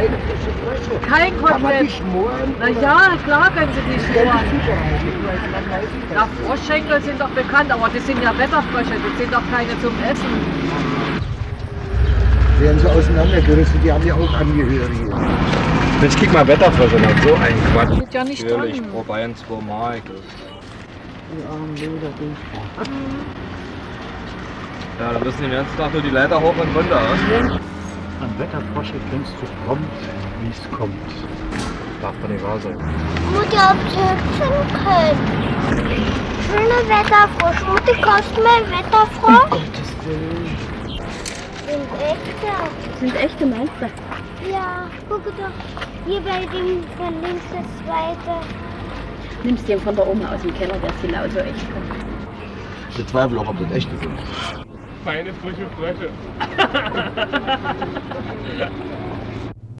keine frische Frösche. Kein Kann man die Kotelett. schmoren? Na ja, klar können Sie die schmoren. Man weiß nicht, Ja, Froschschenkel sind doch bekannt, aber das sind ja Wetterfrösche, das sind doch keine zum Essen. werden sie auseinandergerissen, die haben ja auch Angehörige. Mensch, kick mal Wetterfrösche nach, so ein Quatsch. Steht ja nicht Natürlich, dran. pro Bayern 2 Mark. Die armen Bilder, die. Ja, da müssen den ganzen Tag nur die Leiter hoch und runter. An Wetterfrosche kennst du prompt, wie es kommt. Darf doch nicht wahr sein. Mutti, ob sie hüpfen können. Schöne Wetterfrosch. Mutti, kaufst du mir einen Wetterfrosch? Gottes Willen. Sind echte. Sind echte, meinst du? Ja, guck doch. Hier bei dem von links das zweite. Nimmst den von der Oma aus dem Keller, der ist genauso echt. Ich bezweifle auch, ob das echte sind. Feine frische Frösche.